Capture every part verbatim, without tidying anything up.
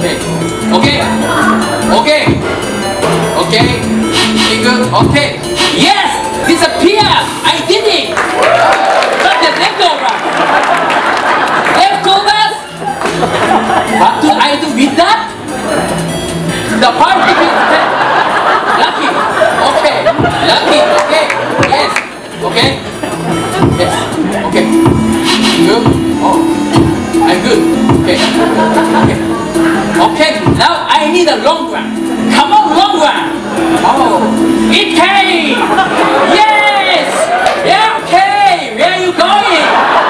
Okay. Okay. Okay. Okay. Okay, good. Okay. Yes! Disappear! I did it! But the leftover! Leftovers? What do I do with that? The party is ten. Lucky. Okay. Lucky. Okay. Yes. Okay. Yes. Okay. Good. Oh. I'm good. Okay. Okay. Okay. Now I need a long one. Come on, long one. Oh. It came. Yes. Yeah. Okay. Where are you going?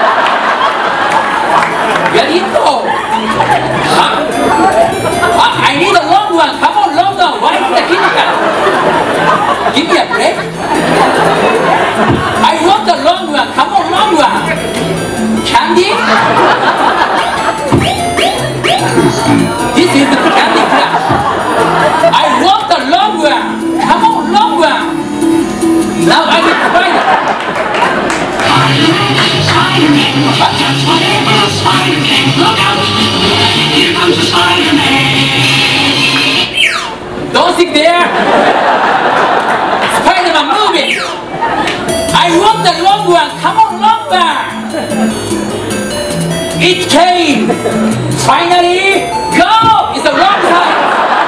Where did it go? Huh? Uh, I need a long one. Come on, long one. Why is the kitchen? Give me a break. I want the long one. Come on, long one. Candy? This is the Candy Crush. I want the long one. Come on, long one. Now I need to find it. Spider-Man, just whatever a spider can. Look out! Here comes the Spider-Man. Don't sit there. Spider-Man, move it. I want the long one. Come on, long one. It came. Finally, go. It's a long time.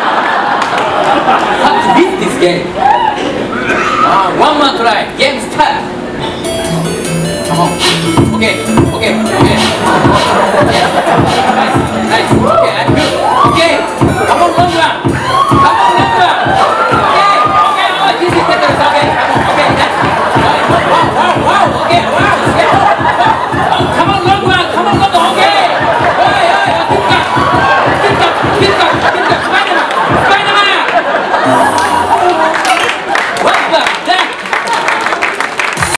How to beat this game? Uh, one more try. Game start. Come on. Okay. Okay. Okay. Yes.